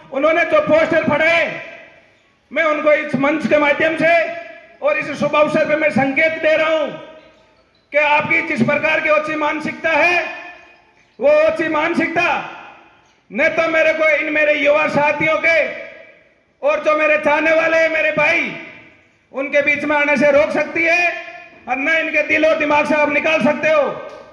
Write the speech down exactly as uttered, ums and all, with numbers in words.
उन्होंने जो पोस्टर फड़े, मैं उनको इस मंच के माध्यम से और इस शुभ अवसर पर मैं संकेत दे रहा हूं कि आपकी जिस प्रकार की ओछी मानसिकता है, वो ओछी मानसिकता न तो मेरे को इन मेरे युवा साथियों के और जो मेरे चाहने वाले हैं मेरे भाई, उनके बीच में आने से रोक सकती है, और न इनके दिल और दिमाग से आप निकाल सकते हो।